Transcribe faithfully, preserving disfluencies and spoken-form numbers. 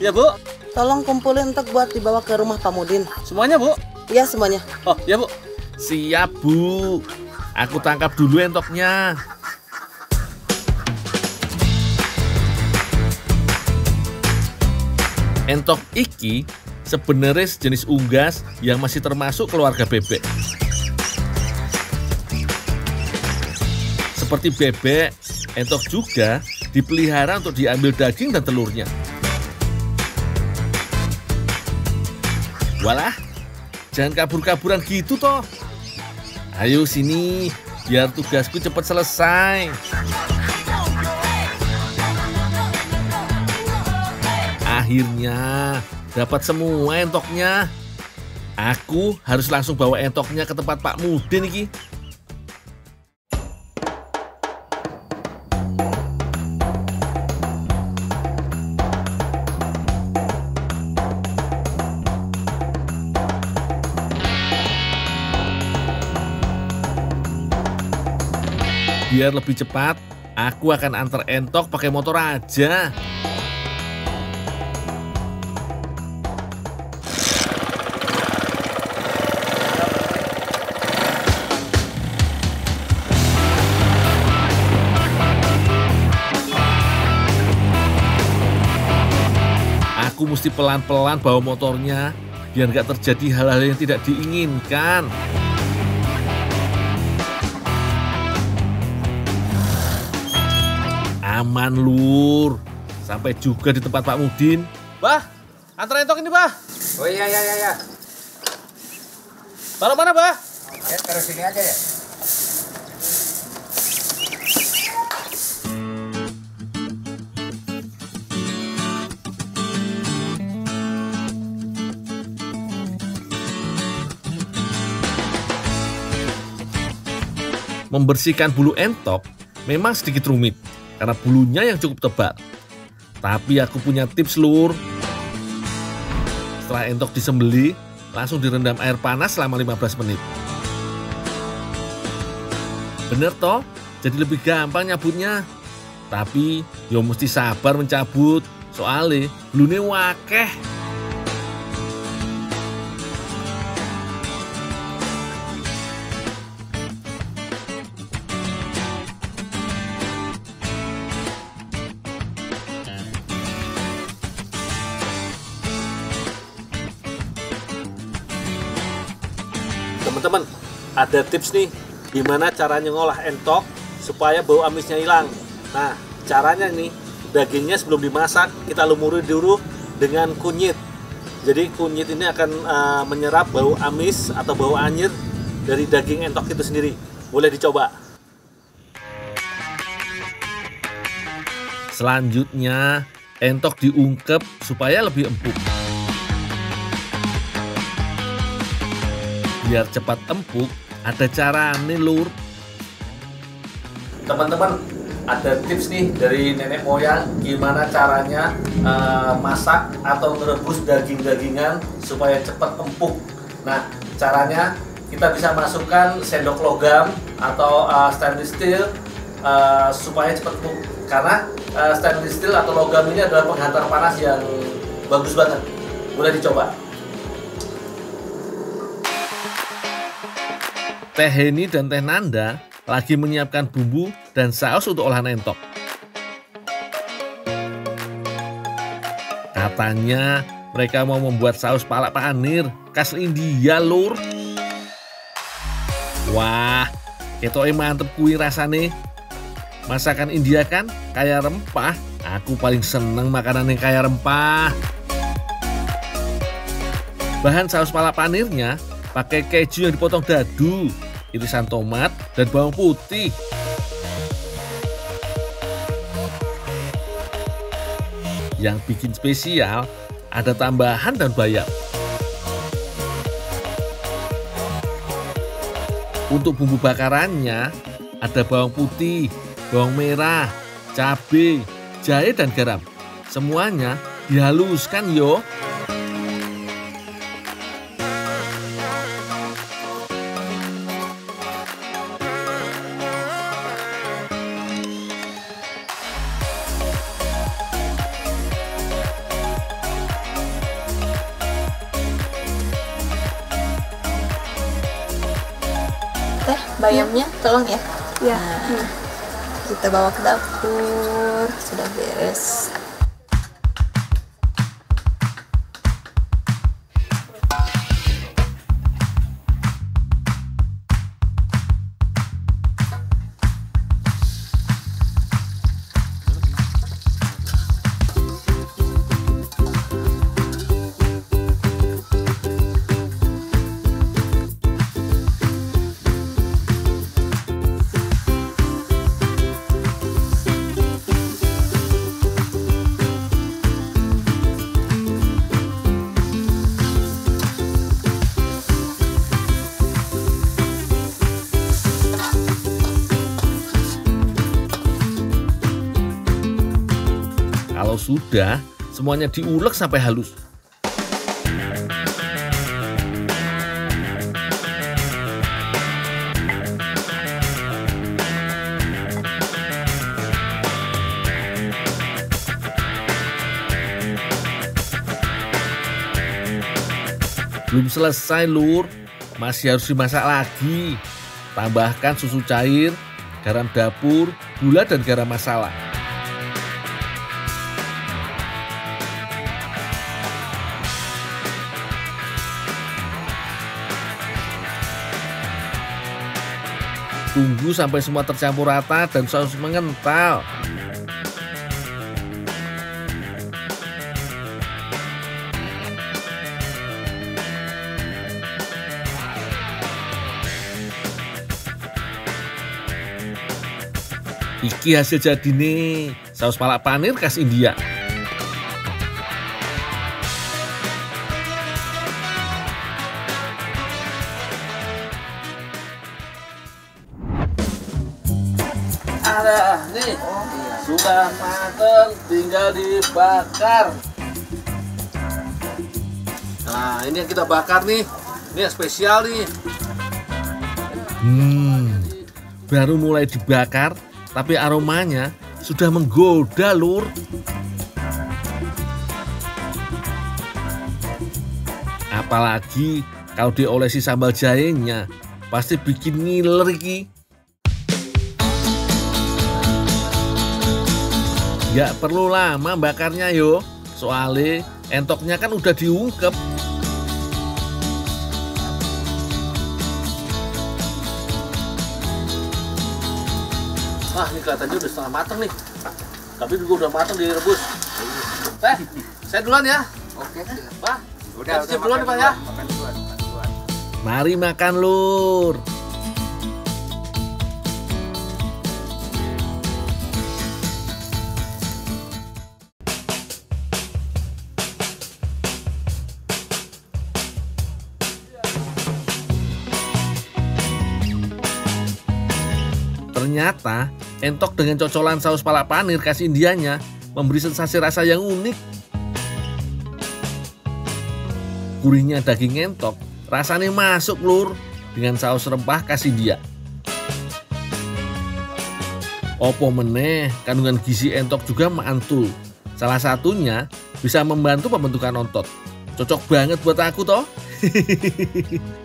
Ya, Bu. Tolong kumpulin entok buat dibawa ke rumah Pak Mudin. Semuanya, Bu? Iya, semuanya. Oh, ya, Bu. Siap, Bu. Aku tangkap dulu entoknya. Entok iki sebenarnya sejenis unggas yang masih termasuk keluarga bebek. Seperti bebek, entok juga dipelihara untuk diambil daging dan telurnya. Walah, jangan kabur-kaburan gitu toh. Ayo sini, biar tugasku cepat selesai. Akhirnya dapat semua entoknya. Aku harus langsung bawa entoknya ke tempat Pak Mudin iki. Biar lebih cepat, aku akan antar entok pakai motor aja. Aku mesti pelan-pelan bawa motornya, biar nggak terjadi hal-hal yang tidak diinginkan. Aman, Lur. Sampai juga di tempat Pak Mudin. Bah, antar entok ini, Bah. Oh iya, iya, iya, iya. Taruh mana, Bah? Ya, taruh sini aja ya. Membersihkan bulu entok memang sedikit rumit karena bulunya yang cukup tebal. Tapi aku punya tips, Lur. Setelah entok disembelih, langsung direndam air panas selama lima belas menit. Bener toh? Jadi lebih gampang nyabutnya. Tapi yo mesti sabar mencabut, soalnya bulunya wakeh. Teman-teman, ada tips nih gimana caranya ngolah entok supaya bau amisnya hilang. Nah, caranya nih, dagingnya sebelum dimasak kita lumuri dulu dengan kunyit. Jadi kunyit ini akan uh, menyerap bau amis atau bau anyir dari daging entok itu sendiri. Boleh dicoba. Selanjutnya, entok diungkep supaya lebih empuk. Biar cepat empuk, ada cara nih, Lur. Teman-teman, ada tips nih dari nenek moyang gimana caranya uh, masak atau merebus daging-dagingan supaya cepat empuk. Nah, caranya kita bisa masukkan sendok logam atau uh, stainless steel uh, supaya cepat empuk. Karena uh, stainless steel atau logam ini adalah penghantar panas yang bagus banget. Boleh dicoba. Teh Heni dan Teh Nanda lagi menyiapkan bumbu dan saus untuk olahan entok. Katanya mereka mau membuat saus palak panir khas India, Lur. Wah, ketoke mantep kuwi rasane. Masakan India kan kaya rempah. Aku paling seneng makanan yang kaya rempah. Bahan saus palak panirnya pakai keju yang dipotong dadu, irisan tomat, dan bawang putih. Yang bikin spesial, ada tambahan daun bayam. Untuk bumbu bakarannya, ada bawang putih, bawang merah, cabai, jahe, dan garam. Semuanya dihaluskan yo. bayamnya tolong ya. Ya. Nah, kita bawa ke dapur, sudah beres. Kalau sudah, semuanya diulek sampai halus. Belum selesai, Lur. Masih harus dimasak lagi. Tambahkan susu cair, garam dapur, gula, dan garam masala. Tunggu sampai semua tercampur rata dan saus mengental. Iki hasil jadi nih, saus palak panir khas India. Ada nih, sudah mateng, tinggal dibakar. Nah, ini yang kita bakar nih, ini yang spesial nih. Hmm, baru mulai dibakar, tapi aromanya sudah menggoda, Lur. Apalagi kalau diolesi sambal jahenya, pasti bikin ngiler iki. Gak perlu lama bakarnya yo, soalnya entoknya kan udah diungkep. Wah, ini kelihatannya udah setengah mateng nih. Tapi juga udah mateng direbus. Teh, saya duluan ya. Oke. Pak, Udah, saya udah duluan nih, makan Pak ya. duluan, makan duluan, makan duluan. Mari makan, Lur. Ternyata entok dengan cocolan saus palak panir khas Indianya memberi sensasi rasa yang unik. Gurihnya daging entok rasanya masuk, Lur, dengan saus rempah khas India. Opo meneh, kandungan gizi entok juga mantul. Salah satunya bisa membantu pembentukan otot. Cocok banget buat aku toh.